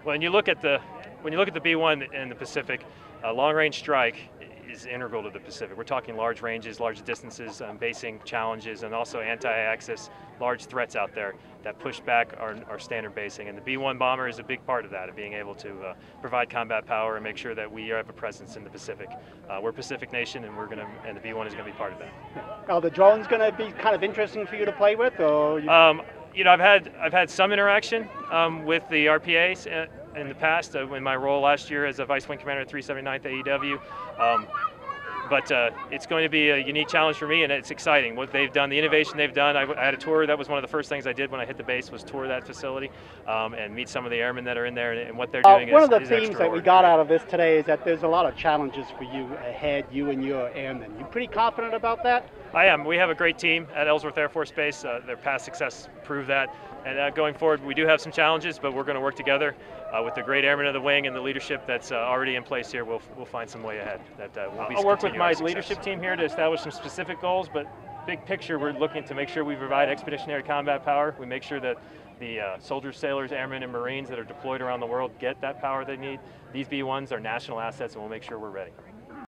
When you look at the B-1 in the Pacific, long-range strike is integral to the Pacific. We're talking large ranges, large distances, basing challenges, and also anti-axis, large threats out there that push back our standard basing. And the B-1 bomber is a big part of that, of being able to provide combat power and make sure that we have a presence in the Pacific. We're a Pacific nation, and the B-1 is going to be part of that. Are the drones going to be kind of interesting for you to play with, or? You know, I've had some interaction with the RPAs in the past in my role last year as a Vice Wing Commander at 379th AEW. But it's going to be a unique challenge for me, and it's exciting. What they've done, the innovation they've done. I had a tour. That was one of the first things I did when I hit the base, was tour that facility and meet some of the airmen that are in there, and what they're doing one of the themes that we got out of this today is that there's a lot of challenges for you ahead, you and your airmen. You pretty confident about that? I am. We have a great team at Ellsworth Air Force Base. Their past success proved that. And going forward, we do have some challenges, but we're going to work together with the great airmen of the wing and the leadership that's already in place here. We'll find some way ahead. I'll work with my leadership team here to establish some specific goals, but big picture, we're looking to make sure we provide expeditionary combat power. We make sure that the soldiers, sailors, airmen, and Marines that are deployed around the world get that power they need. These B-1s are national assets, and we'll make sure we're ready.